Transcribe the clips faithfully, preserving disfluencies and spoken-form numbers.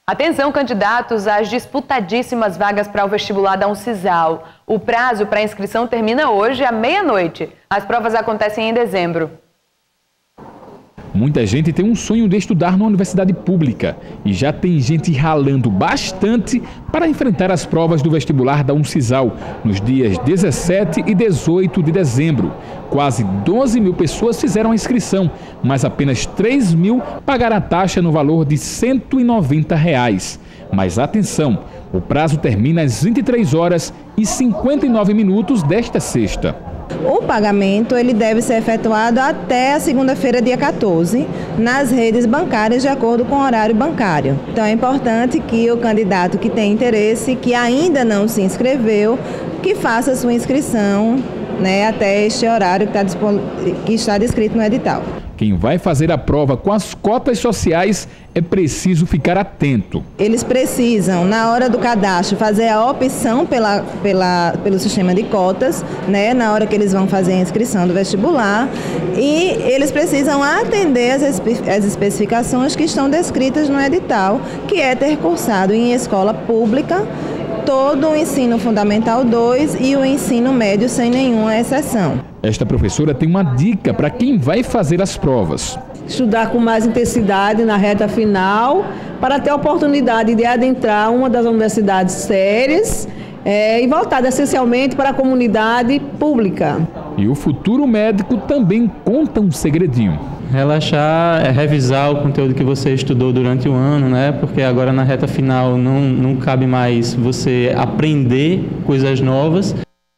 Atenção, candidatos às disputadíssimas vagas para o vestibular da Uncisal. O prazo para inscrição termina hoje à meia-noite. As provas acontecem em dezembro. Muita gente tem um sonho de estudar numa universidade pública e já tem gente ralando bastante para enfrentar as provas do vestibular da Uncisal nos dias dezessete e dezoito de dezembro. Quase doze mil pessoas fizeram a inscrição, mas apenas três mil pagaram a taxa no valor de cento e noventa reais. Mas atenção, o prazo termina às vinte e três horas e cinquenta e nove minutos desta sexta. O pagamento ele deve ser efetuado até a segunda-feira, dia quatorze, nas redes bancárias de acordo com o horário bancário. Então é importante que o candidato que tem interesse, que ainda não se inscreveu, que faça a sua inscrição, né, até este horário que está, que está descrito no edital. Quem vai fazer a prova com as cotas sociais é preciso ficar atento. Eles precisam, na hora do cadastro, fazer a opção pela, pela, pelo sistema de cotas, né, na hora que eles vão fazer a inscrição do vestibular, e eles precisam atender as, as especificações que estão descritas no edital, que é ter cursado em escola pública todo o ensino fundamental dois e o ensino médio sem nenhuma exceção. Esta professora tem uma dica para quem vai fazer as provas. Estudar com mais intensidade na reta final para ter a oportunidade de adentrar uma das universidades sérias é, e voltada essencialmente para a comunidade pública. E o futuro médico também conta um segredinho. Relaxar, é revisar o conteúdo que você estudou durante o ano, né? Porque agora na reta final não, não cabe mais você aprender coisas novas.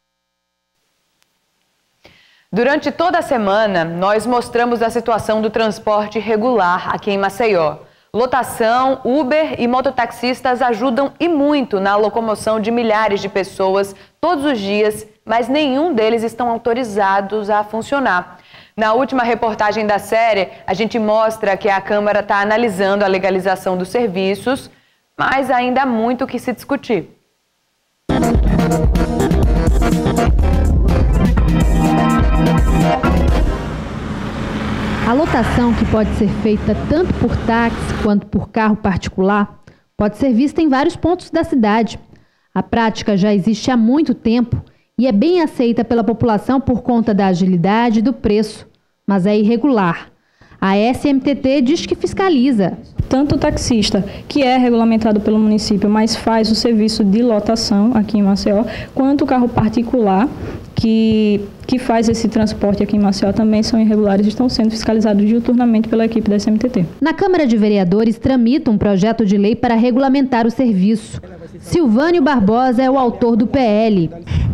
Durante toda a semana, nós mostramos a situação do transporte regular aqui em Maceió. Lotação, Uber e mototaxistas ajudam e muito na locomoção de milhares de pessoas todos os dias, mas nenhum deles estão autorizados a funcionar. Na última reportagem da série, a gente mostra que a Câmara está analisando a legalização dos serviços, mas ainda há muito o que se discutir. A lotação, que pode ser feita tanto por táxi quanto por carro particular, pode ser vista em vários pontos da cidade. A prática já existe há muito tempo e é bem aceita pela população por conta da agilidade e do preço, mas é irregular. A S M T T diz que fiscaliza. Tanto o taxista, que é regulamentado pelo município, mas faz o serviço de lotação aqui em Maceió, quanto o carro particular, que, que faz esse transporte aqui em Maceió, também são irregulares e estão sendo fiscalizados diuturnamente pela equipe da S M T T. Na Câmara de Vereadores tramita um projeto de lei para regulamentar o serviço. Silvânio Barbosa é o autor do P L.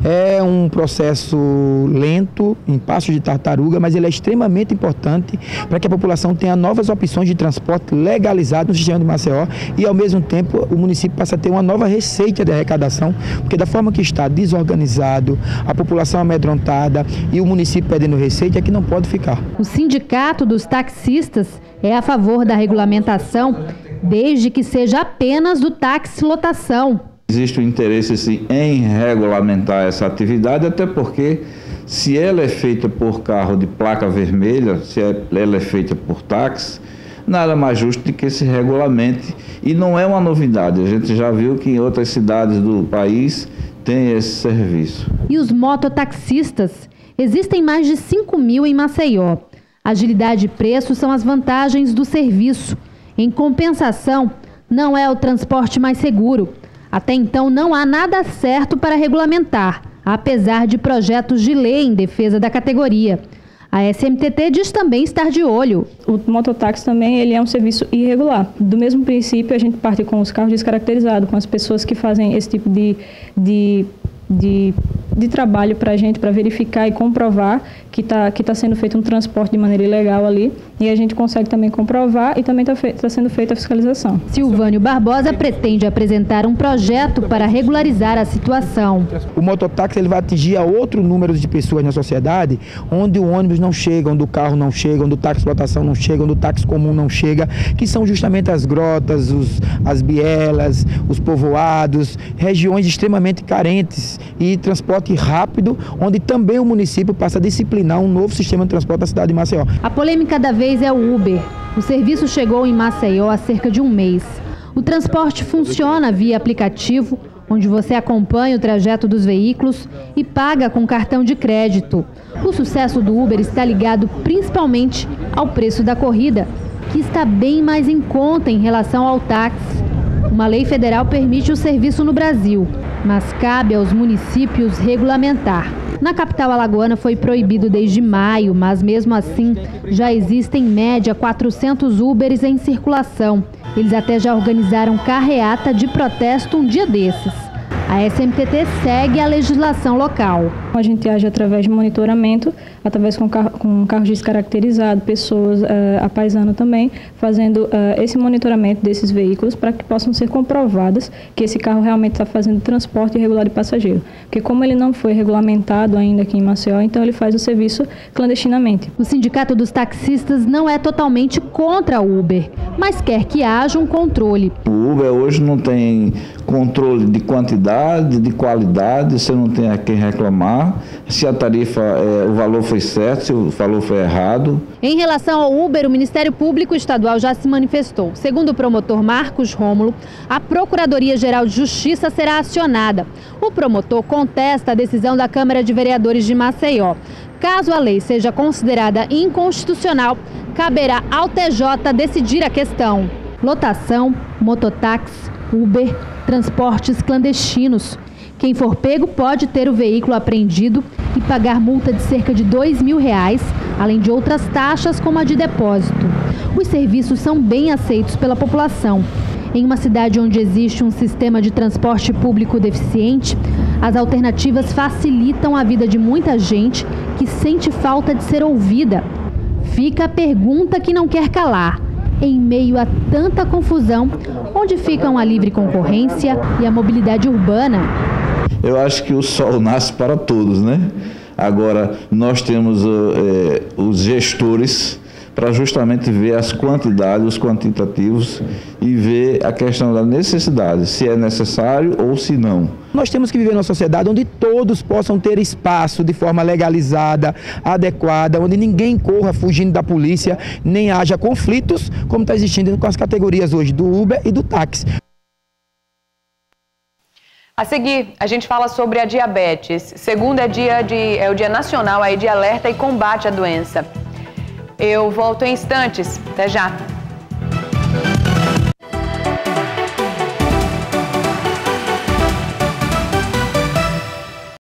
É um processo lento, em passo de tartaruga, mas ele é extremamente importante para que a população tenha novas opções de transporte legalizado no sistema de Maceió e, ao mesmo tempo, o município passa a ter uma nova receita de arrecadação, porque da forma que está desorganizado, a população amedrontada e o município perdendo receita é que não pode ficar. O Sindicato dos Taxistas é a favor da regulamentação, desde que seja apenas do táxi lotação. Existe o interesse sim, em regulamentar essa atividade, até porque se ela é feita por carro de placa vermelha, se ela é feita por táxi, nada mais justo do que se regulamente. E não é uma novidade, a gente já viu que em outras cidades do país tem esse serviço. E os mototaxistas? Existem mais de cinco mil em Maceió. Agilidade e preço são as vantagens do serviço. Em compensação, não é o transporte mais seguro. Até então, não há nada certo para regulamentar, apesar de projetos de lei em defesa da categoria. A S M T T diz também estar de olho. O mototáxi também ele é um serviço irregular. Do mesmo princípio, a gente parte com os carros descaracterizados, com as pessoas que fazem esse tipo de, de, de, de trabalho para a gente, para verificar e comprovar que está que tá sendo feito um transporte de maneira ilegal ali. E a gente consegue também comprovar e também está tá sendo feita a fiscalização. Silvânio Barbosa pretende apresentar um projeto para regularizar a situação. O mototáxi ele vai atingir a outro número de pessoas na sociedade, onde o ônibus não chega, onde o carro não chega, onde o táxi lotação não chega, onde o táxi comum não chega, que são justamente as grotas, os, as bielas, os povoados, regiões extremamente carentes e transporte rápido, onde também o município passa a disciplinar um novo sistema de transporte da cidade de Maceió. A polêmica da vez é o Uber. O serviço chegou em Maceió há cerca de um mês. O transporte funciona via aplicativo, onde você acompanha o trajeto dos veículos e paga com cartão de crédito. O sucesso do Uber está ligado principalmente ao preço da corrida, que está bem mais em conta em relação ao táxi. Uma lei federal permite o serviço no Brasil, mas cabe aos municípios regulamentar. Na capital alagoana foi proibido desde maio, mas mesmo assim já existem em média quatrocentos Ubers em circulação. Eles até já organizaram carreata de protesto um dia desses. A S M T T segue a legislação local. A gente age através de monitoramento, através com, carro, com carros descaracterizados, pessoas uh, a paisano também, fazendo uh, esse monitoramento desses veículos para que possam ser comprovadas que esse carro realmente está fazendo transporte irregular de passageiro. Porque como ele não foi regulamentado ainda aqui em Maceió, então ele faz o serviço clandestinamente. O Sindicato dos Taxistas não é totalmente contra o Uber, mas quer que haja um controle. O Uber hoje não tem controle de quantidade, de qualidade, você não tem a quem reclamar. Se a tarifa, é, o valor foi certo, se o valor foi errado. Em relação ao Uber, o Ministério Público Estadual já se manifestou. Segundo o promotor Marcos Rômulo, a Procuradoria-Geral de Justiça será acionada. O promotor contesta a decisão da Câmara de Vereadores de Maceió. Caso a lei seja considerada inconstitucional, caberá ao T J decidir a questão. Lotação, mototáxi, Uber, transportes clandestinos. Quem for pego pode ter o veículo apreendido e pagar multa de cerca de dois mil reais, além de outras taxas como a de depósito. Os serviços são bem aceitos pela população. Em uma cidade onde existe um sistema de transporte público deficiente, as alternativas facilitam a vida de muita gente que sente falta de ser ouvida. Fica a pergunta que não quer calar. Em meio a tanta confusão, onde ficam a livre concorrência e a mobilidade urbana? Eu acho que o sol nasce para todos, né? Agora, nós temos é, os gestores para justamente ver as quantidades, os quantitativos e ver a questão da necessidade, se é necessário ou se não. Nós temos que viver numa sociedade onde todos possam ter espaço de forma legalizada, adequada, onde ninguém corra fugindo da polícia, nem haja conflitos, como está existindo com as categorias hoje do Uber e do táxi. A seguir, a gente fala sobre a diabetes. Segundo é, dia de, é o Dia Nacional aí de Alerta e Combate à Doença. Eu volto em instantes. Até já.